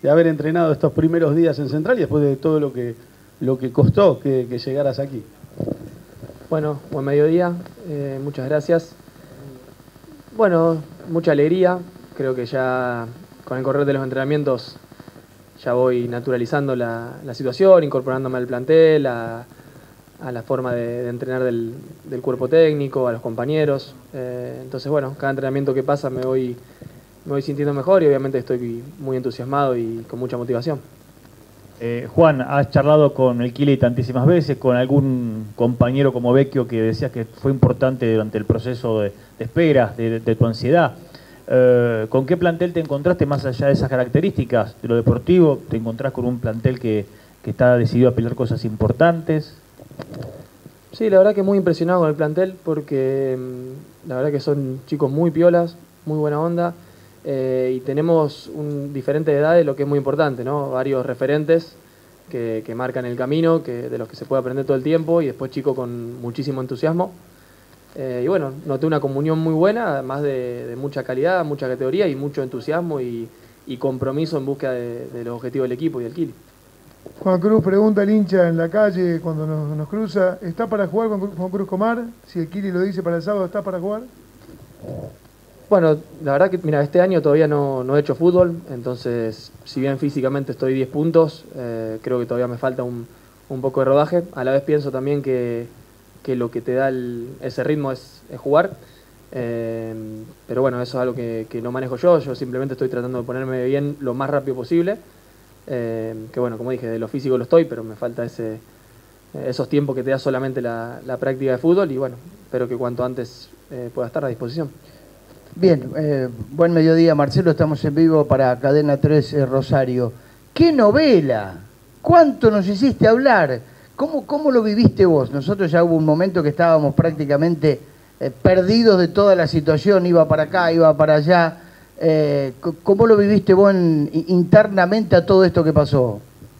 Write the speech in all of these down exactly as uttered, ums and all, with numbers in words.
de haber entrenado estos primeros días en Central y después de todo lo que, lo que costó que, que llegaras aquí. Bueno, buen mediodía, eh, muchas gracias. Bueno, mucha alegría, creo que ya con el correr de los entrenamientos ya voy naturalizando la, la situación, incorporándome al plantel, a, a la forma de, de entrenar del, del cuerpo técnico, a los compañeros. Eh, entonces, bueno, cada entrenamiento que pasa me voy, me voy sintiendo mejor y obviamente estoy muy entusiasmado y con mucha motivación. Eh, Juan, has charlado con el Kili tantísimas veces, con algún compañero como Vecchio que decías que fue importante durante el proceso de, de espera, de, de tu ansiedad. Eh, ¿Con qué plantel te encontraste más allá de esas características de lo deportivo? ¿Te encontrás con un plantel que, que está decidido a pelear cosas importantes? Sí, la verdad que muy impresionado con el plantel porque mmm, la verdad que son chicos muy piolas, muy buena onda. Eh, y tenemos un diferente de edades, lo que es muy importante, ¿no? Varios referentes que, que marcan el camino, que, de los que se puede aprender todo el tiempo, y después chicos con muchísimo entusiasmo. Eh, y bueno, noté una comunión muy buena, además de, de mucha calidad, mucha categoría y mucho entusiasmo y, y compromiso en búsqueda de, de los objetivos del equipo y del Kili. Juan Cruz pregunta al hincha en la calle cuando nos, nos cruza, ¿está para jugar con Juan Cruz Comar? Si el Kili lo dice para el sábado, ¿está para jugar? Bueno, la verdad que mira, este año todavía no, no he hecho fútbol, entonces si bien físicamente estoy diez puntos, eh, creo que todavía me falta un, un poco de rodaje. A la vez pienso también que, que lo que te da el, ese ritmo es, es jugar, eh, pero bueno, eso es algo que, que no manejo yo, yo simplemente estoy tratando de ponerme bien lo más rápido posible, eh, que bueno, como dije, de lo físico lo estoy, pero me falta ese, esos tiempos que te da solamente la, la práctica de fútbol y bueno, espero que cuanto antes eh, pueda estar a disposición. Bien, eh, buen mediodía Marcelo, estamos en vivo para Cadena tres eh, Rosario. ¡Qué novela! ¿Cuánto nos hiciste hablar? ¿Cómo, cómo lo viviste vos? Nosotros ya hubo un momento que estábamos prácticamente eh, perdidos de toda la situación, iba para acá, iba para allá. Eh, ¿Cómo lo viviste vos en, internamente a todo esto que pasó?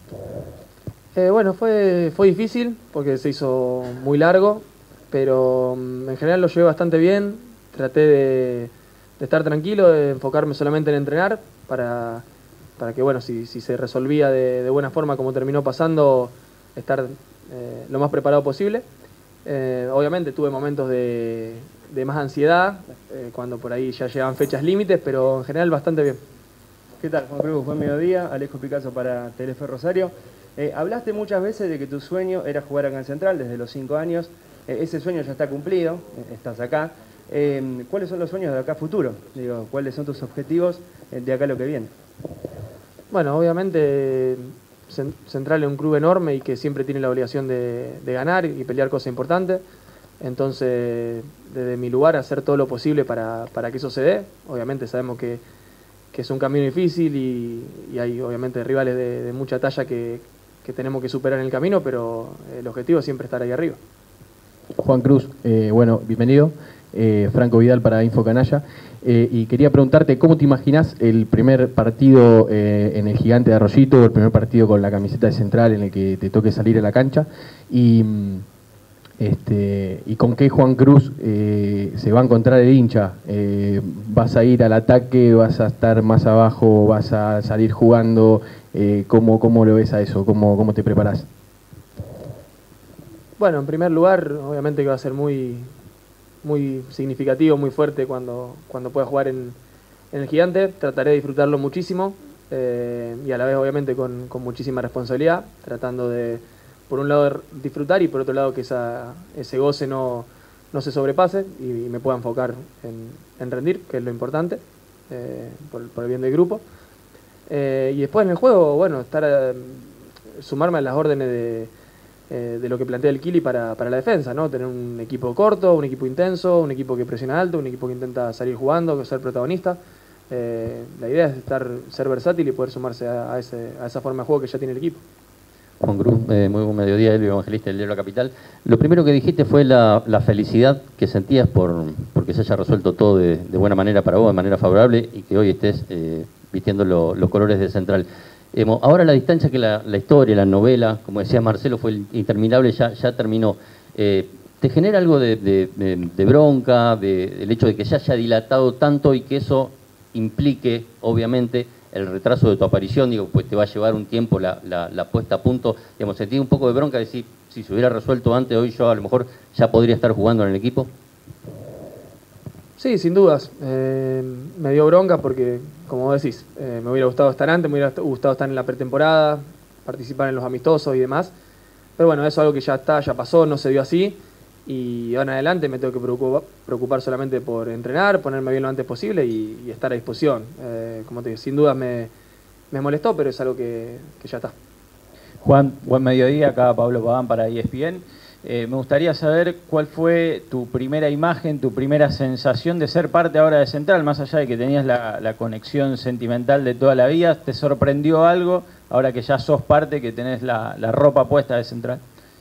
Eh, bueno, fue, fue difícil porque se hizo muy largo, pero um, en general lo llevé bastante bien. Traté de... de estar tranquilo, de enfocarme solamente en entrenar para, para que, bueno, si, si se resolvía de, de buena forma como terminó pasando, estar eh, lo más preparado posible. Eh, obviamente tuve momentos de, de más ansiedad, eh, cuando por ahí ya llegaban fechas límites, pero en general bastante bien. ¿Qué tal, Juan Cruz? Buen mediodía, Alejo Picasso para Telefe Rosario. Eh, hablaste muchas veces de que tu sueño era jugar acá en Central desde los cinco años. Eh, ese sueño ya está cumplido, eh, estás acá. Eh, ¿Cuáles son los sueños de acá a futuro? Digo, ¿cuáles son tus objetivos de acá a lo que viene? Bueno, obviamente Central es un club enorme y que siempre tiene la obligación de, de ganar y pelear cosas importantes. Entonces, desde mi lugar, hacer todo lo posible para, para que eso se dé. Obviamente sabemos que, que es un camino difícil y, y hay obviamente rivales de, de mucha talla que, que tenemos que superar en el camino, pero el objetivo es siempre estar ahí arriba. Juan Cruz, eh, bueno, bienvenido. Eh, Franco Vidal para Info Canalla, eh, y quería preguntarte cómo te imaginas el primer partido eh, en el Gigante de Arroyito, el primer partido con la camiseta de Central en el que te toque salir a la cancha, y, este, y con qué Juan Cruz eh, se va a encontrar el hincha. Eh, ¿Vas a ir al ataque, vas a estar más abajo, vas a salir jugando? Eh, ¿cómo, ¿Cómo lo ves a eso? ¿Cómo, cómo te preparás? Bueno, en primer lugar, obviamente que va a ser muy... muy significativo, muy fuerte cuando, cuando pueda jugar en, en el Gigante. Trataré de disfrutarlo muchísimo eh, y a la vez obviamente con, con muchísima responsabilidad, tratando de, por un lado, disfrutar y por otro lado que esa, ese goce no, no se sobrepase y, y me pueda enfocar en, en rendir, que es lo importante, eh, por, por el bien del grupo. Eh, y después en el juego, bueno, estar eh, sumarme a las órdenes de de lo que plantea el Kili para, para la defensa, ¿no? Tener un equipo corto, un equipo intenso, un equipo que presiona alto, un equipo que intenta salir jugando, ser protagonista. Eh, la idea es estar, ser versátil y poder sumarse a, a, ese, a esa forma de juego que ya tiene el equipo. Juan Cruz, eh, muy buen mediodía, Elvio Evangelista del Diario La Capital. Lo primero que dijiste fue la, la felicidad que sentías por porque se haya resuelto todo de, de buena manera para vos, de manera favorable, y que hoy estés eh, vistiendo lo, los colores de Central. Eh, ahora la distancia que la, la historia, la novela, como decía Marcelo, fue interminable, ya, ya terminó. Eh, ¿Te genera algo de, de, de, de bronca, de, del hecho de que ya haya dilatado tanto y que eso implique, obviamente, el retraso de tu aparición, digo, pues te va a llevar un tiempo la, la, la puesta a punto, digamos, sentí un poco de bronca de decir, si se hubiera resuelto antes, hoy yo a lo mejor ya podría estar jugando en el equipo. Sí, sin dudas. Eh, me dio bronca porque, como vos decís, eh, me hubiera gustado estar antes, me hubiera gustado estar en la pretemporada, participar en los amistosos y demás. Pero bueno, eso es algo que ya está, ya pasó, no se dio así. Y ahora en adelante me tengo que preocupar, preocupar solamente por entrenar, ponerme bien lo antes posible y, y estar a disposición. Eh, como te digo, sin dudas me, me molestó, pero es algo que, que ya está. Juan, buen mediodía, acá Pablo Paván para E S P N. Eh, me gustaría saber cuál fue tu primera imagen, tu primera sensación de ser parte ahora de Central, más allá de que tenías la, la conexión sentimental de toda la vida. ¿Te sorprendió algo ahora que ya sos parte, que tenés la, la ropa puesta de Central?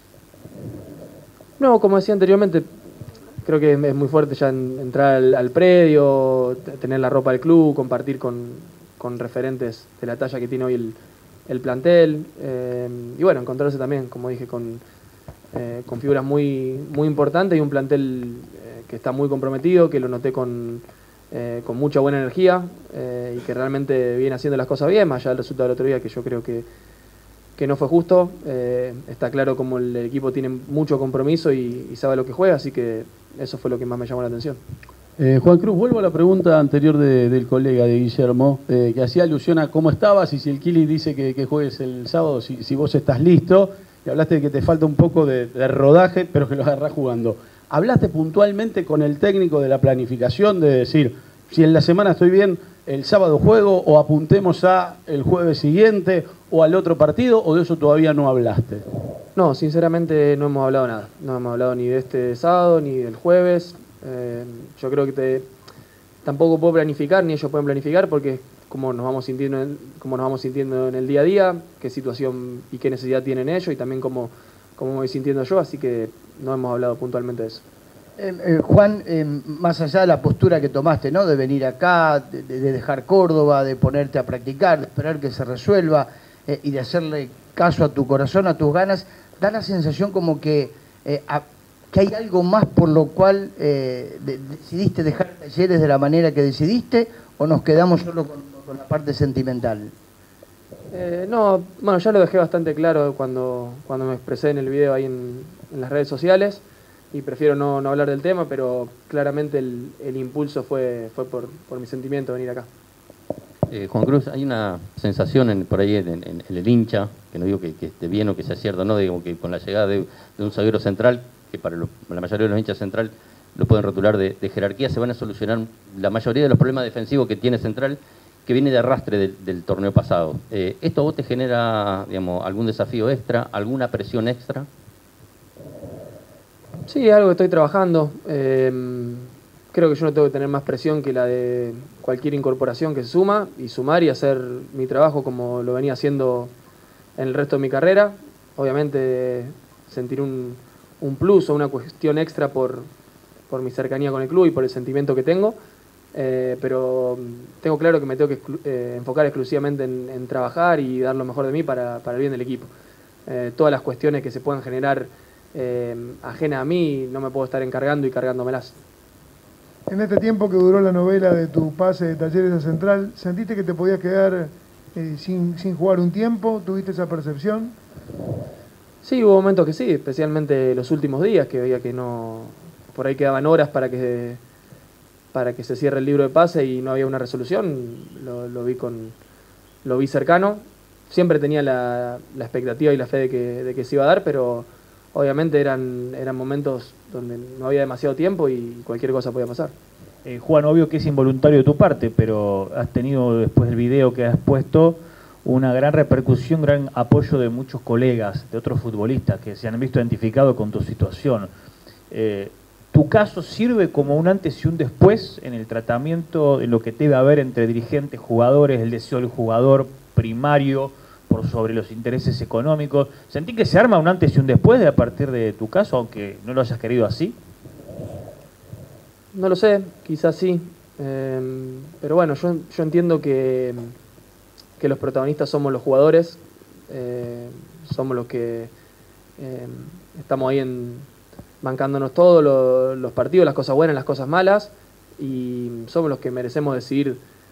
No, como decía anteriormente, creo que es muy fuerte ya en, entrar al, al predio, tener la ropa del club, compartir con, con referentes de la talla que tiene hoy el, el plantel. Eh, y bueno, encontrarse también, como dije, con... Eh, con figuras muy, muy importantes y un plantel eh, que está muy comprometido, que lo noté con, eh, con mucha buena energía eh, y que realmente viene haciendo las cosas bien, más allá del resultado del otro día, que yo creo que, que no fue justo. Eh, está claro como el equipo tiene mucho compromiso y, y sabe lo que juega, así que eso fue lo que más me llamó la atención. Eh, Juan Cruz, vuelvo a la pregunta anterior de, del colega de Guillermo, eh, que hacía alusión a cómo estabas y si el Kili dice que, que juegues el sábado, si, si vos estás listo. Y hablaste de que te falta un poco de, de rodaje, pero que lo agarrás jugando. ¿Hablaste puntualmente con el técnico de la planificación de decir, si en la semana estoy bien, el sábado juego, o apuntemos a el jueves siguiente, o al otro partido, o de eso todavía no hablaste? No, sinceramente no hemos hablado nada. No hemos hablado ni de este sábado, ni del jueves. Eh, yo creo que te, tampoco puedo planificar, ni ellos pueden planificar, porque cómo nos vamos sintiendo en, cómo nos vamos sintiendo en el día a día, qué situación y qué necesidad tienen ellos y también cómo, cómo me voy sintiendo yo, así que no hemos hablado puntualmente de eso. Eh, eh, Juan, eh, más allá de la postura que tomaste, ¿no? De venir acá, de, de dejar Córdoba, de ponerte a practicar, de esperar que se resuelva eh, y de hacerle caso a tu corazón, a tus ganas, da la sensación como que, eh, a, que hay algo más por lo cual eh, de, decidiste dejar Talleres de la manera que decidiste, o nos quedamos solo con con la parte sentimental. Eh, no, bueno, ya lo dejé bastante claro cuando, cuando me expresé en el video ahí en, en las redes sociales y prefiero no, no hablar del tema, pero claramente el, el impulso fue, fue por, por mi sentimiento de venir acá. Eh, Juan Cruz, hay una sensación en, por ahí en, en, en el hincha, que no digo que, que esté bien o que sea cierto, no, digo que con la llegada de, de un zaguero central, que para lo, la mayoría de los hinchas central lo pueden rotular de, de jerarquía, se van a solucionar la mayoría de los problemas defensivos que tiene Central, que viene de arrastre del, del torneo pasado. Eh, ¿Esto a vos te genera, digamos, algún desafío extra, alguna presión extra? Sí, es algo que estoy trabajando. Eh, creo que yo no tengo que tener más presión que la de cualquier incorporación que se suma, y sumar y hacer mi trabajo como lo venía haciendo en el resto de mi carrera. Obviamente sentir un, un plus o una cuestión extra por, por mi cercanía con el club y por el sentimiento que tengo. Eh, pero tengo claro que me tengo que exclu eh, enfocar exclusivamente en, en trabajar y dar lo mejor de mí para, para el bien del equipo. Eh, todas las cuestiones que se puedan generar eh, ajenas a mí, no me puedo estar encargando y cargándomelas. En este tiempo que duró la novela de tu pase de Talleres a Central, ¿sentiste que te podías quedar eh, sin, sin jugar un tiempo? ¿Tuviste esa percepción? Sí, hubo momentos que sí, especialmente los últimos días, que veía que no, por ahí quedaban horas para que para que se cierre el libro de pase y no había una resolución. Lo, lo vi con lo vi cercano. Siempre tenía la, la expectativa y la fe de que, de que se iba a dar, pero obviamente eran, eran momentos donde no había demasiado tiempo y cualquier cosa podía pasar. Eh, Juan, obvio que es involuntario de tu parte, pero has tenido, después del video que has puesto, una gran repercusión, gran apoyo de muchos colegas, de otros futbolistas que se han visto identificados con tu situación. Eh, ¿Tu caso sirve como un antes y un después en el tratamiento, en lo que debe haber entre dirigentes, jugadores, el deseo del jugador primario por sobre los intereses económicos? ¿Sentí que se arma un antes y un después de a partir de tu caso, aunque no lo hayas querido así? No lo sé, quizás sí. Eh, pero bueno, yo, yo entiendo que, que los protagonistas somos los jugadores, eh, somos los que eh, estamos ahí en... bancándonos todos los, los partidos, las cosas buenas, las cosas malas, y somos los que merecemos decidir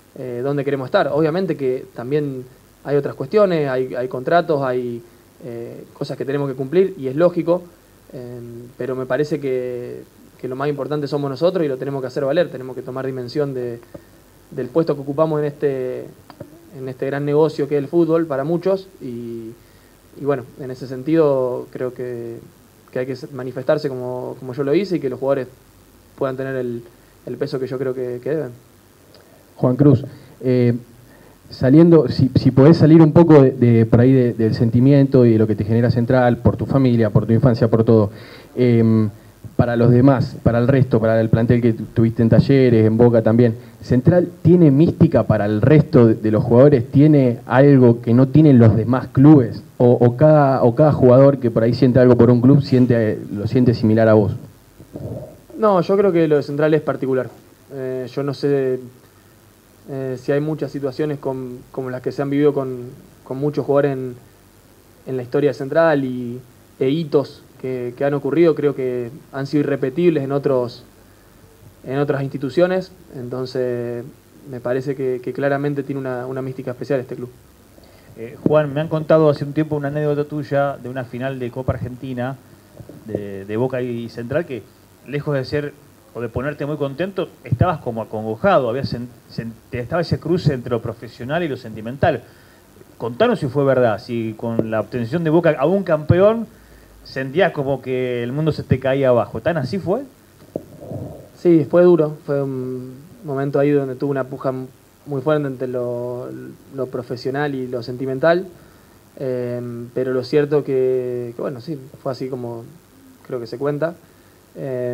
eh, dónde queremos estar. Obviamente que también hay otras cuestiones, hay, hay contratos, hay eh, cosas que tenemos que cumplir y es lógico, eh, pero me parece que, que lo más importante somos nosotros y lo tenemos que hacer valer, tenemos que tomar dimensión de, del puesto que ocupamos en este, en este gran negocio que es el fútbol para muchos y, y bueno, en ese sentido creo que, que hay que manifestarse como, como yo lo hice y que los jugadores puedan tener el, el peso que yo creo que, que deben. Juan Cruz, eh, saliendo, si, si podés salir un poco de, de por ahí de, del sentimiento y de lo que te genera Central, por tu familia, por tu infancia, por todo, eh, para los demás, para el resto, para el plantel que tuviste en Talleres, en Boca también, ¿Central tiene mística para el resto de, de los jugadores? ¿Tiene algo que no tienen los demás clubes? ¿O, o, cada, o cada jugador que por ahí siente algo por un club siente, lo siente similar a vos? No, yo creo que lo de Central es particular. Eh, yo no sé eh, si hay muchas situaciones con, como las que se han vivido con, con muchos jugadores en, en la historia de Central y, e hitos que, que han ocurrido, creo que han sido irrepetibles en otros en otras instituciones, entonces me parece que, que claramente tiene una, una mística especial este club. Eh, Juan, me han contado hace un tiempo una anécdota tuya de una final de Copa Argentina de, de Boca y Central que, lejos de ser o de ponerte muy contento, estabas como acongojado, había sen, sen, estaba ese cruce entre lo profesional y lo sentimental. Contanos si fue verdad, si con la obtención de Boca a un campeón sentías como que el mundo se te caía abajo. ¿Tan así fue? Sí, fue duro, fue un momento ahí donde tuve una puja muy fuerte entre lo, lo profesional y lo sentimental, eh, pero lo cierto que, que, bueno, sí, fue así como creo que se cuenta. Eh,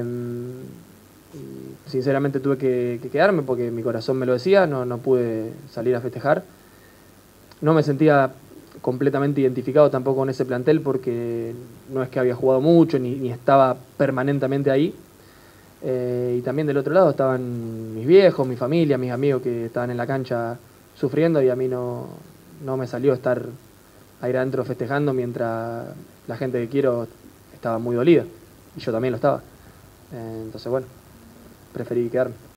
y sinceramente tuve que, que quedarme porque mi corazón me lo decía, no, no pude salir a festejar. No me sentía completamente identificado tampoco con ese plantel porque no es que había jugado mucho ni, ni estaba permanentemente ahí. Eh, y también del otro lado estaban mis viejos, mi familia, mis amigos que estaban en la cancha sufriendo y a mí no, no me salió estar ahí adentro festejando mientras la gente que quiero estaba muy dolida y yo también lo estaba. Eh, entonces bueno, preferí quedarme.